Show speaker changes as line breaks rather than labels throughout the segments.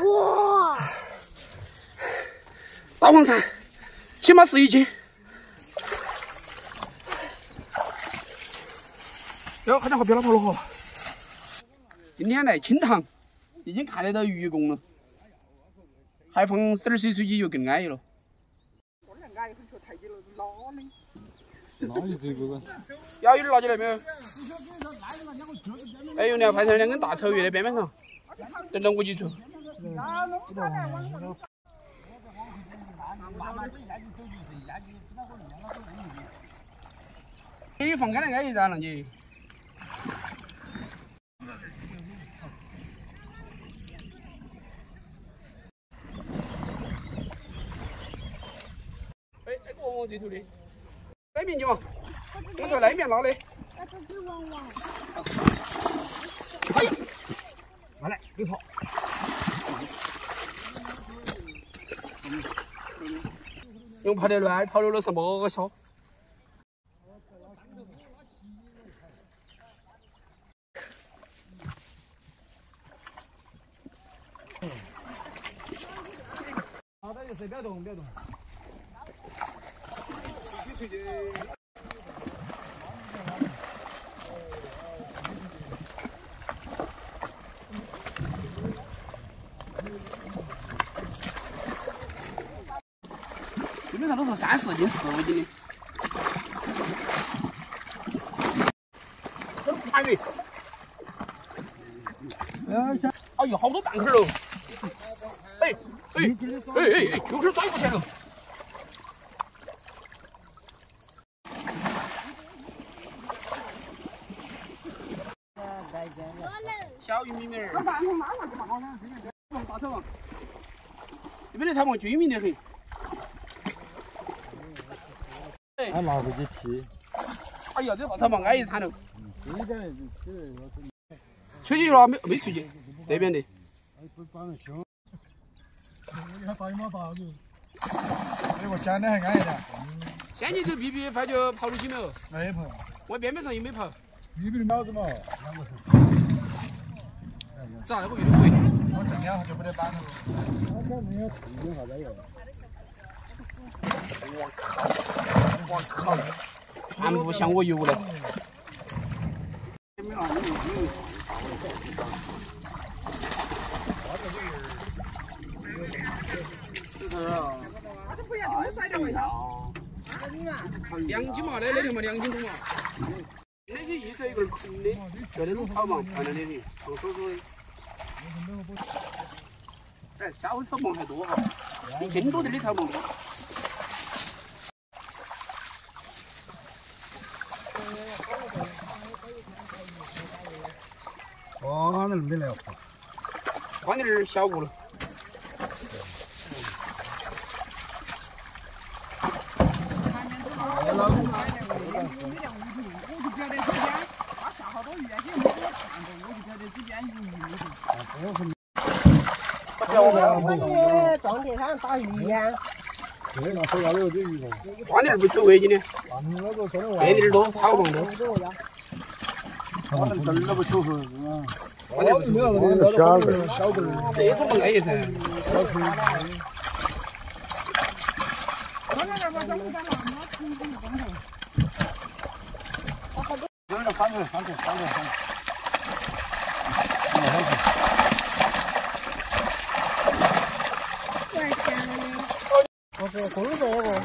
哇！
大黄鳝，起码11斤。哟，好像和别老婆了哈。今天来清塘，已经看得到愚公了，还放12岁水鸡就更安逸了。
哪里这个？
要有点拿起来没有？哎呦，你要拍成2根大草鱼在边边上，等到我几处。鱼放干了安逸噻，浪姐。哎，那个我这头的，那边去嘛，我从那边捞的。
我这只汪汪。
哎呀，过来，别跑。用跑得乱，跑了什么笑？
好的，就是不要动，不要动。
基本上都是3、4斤、4、5斤的。这盘鱼，哎呦，好多蛋壳喽！哎，就是拽过去了。小玉米米儿。大草王，这边的草王均匀得很。
还拿回去踢。
哎呀，这大草王安逸惨了。
这点
吹起了没吹起？这边的。
不把人凶。你看大一码大的。这个捡的还安逸点。
先前这必须发觉跑出去没有？
没跑。
我边边上又没跑。
必须的脑子嘛，
咋那个有点贵？
我这2下就不得搬了。
我靠！全部向我游来。2斤嘛，那条嘛2斤多嘛。那些一个一个空的，就那种草嘛，看着那些胖嗖嗖的。哎，小草蜢还多哈，比更多点的草蜢多。
哦，那没来哦。
换点小锅了。
撞地上打鱼呀！
对，那手下有这鱼了。
换点不丑味今天，
那个做的
这点多，草棒多。
他们真的不丑是吧？
换点不丑。
小个小个，
这种安逸噻。
有点翻腾。
我是红色的不？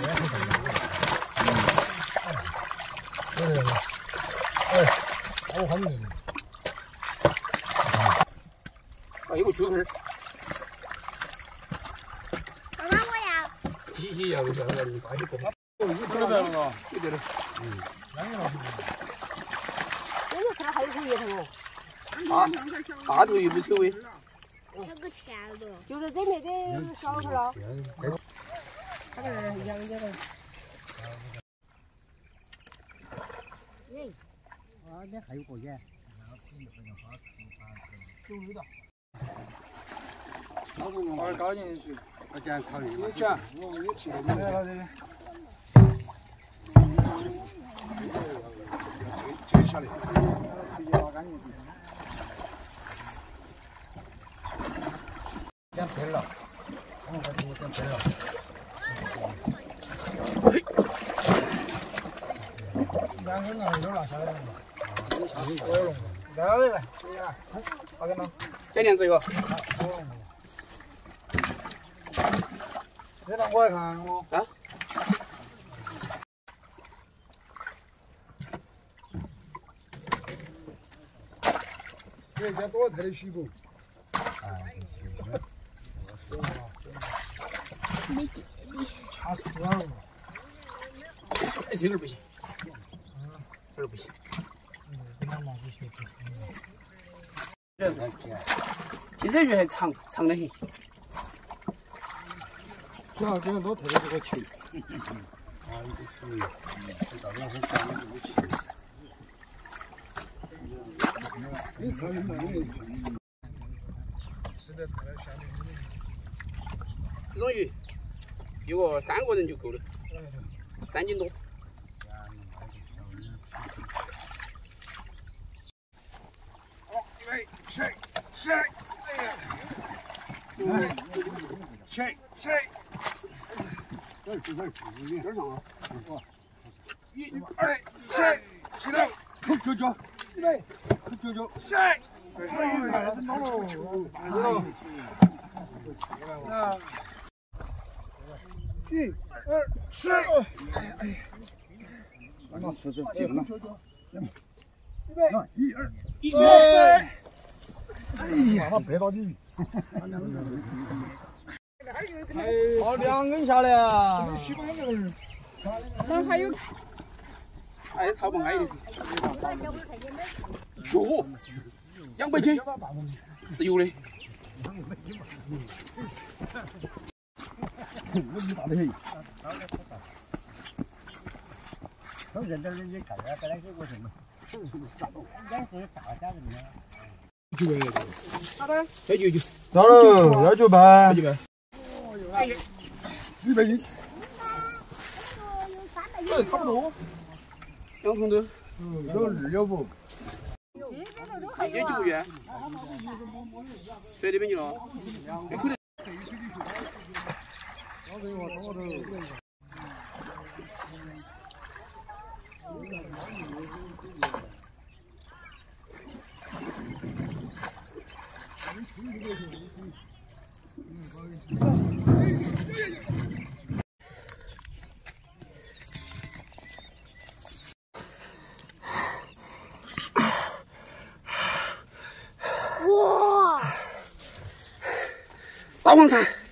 我看你。
还有个猪壳。
妈妈，我要。
嘻要你大些不好。
有点了，
有点了。
这个菜还可以哦。
大头又不丑味。
那个钱了，就是这边的小头了。他这养着了。
那还有个眼。
有味道。
把高进去，我捡草鱼。
你捡，我有气的。
来了这个。
接下来。
点偏了，点偏了。两根那有拿下来了嘛？我有弄，来，八根了。
今年这个。
这让我看我。
啊。
这家多太的虚不？掐死了！
哎，这根不行，这根不行。金鳝鱼还长的很。
主要这样多特别这个球。吃的菜下面。
这种鱼有个3个人就够了，3斤多。
谁？
这儿上啊！1、2、
3，起头，扣9，预备，扣9，谁？1、2、3，走，基本了。预备，1、2、3。哎呀，他背到你。好，2根下来啊！
那还有，
哎，超不矮的。哟，200斤是有的。
大的很。从人这里看来，本来是我什么？应该是大家人的。
好的，199。
到了，198。100斤。
差不多。2桶多。
有2不？
也9个月。谁那边去了？有可能。哇！大黄鳝。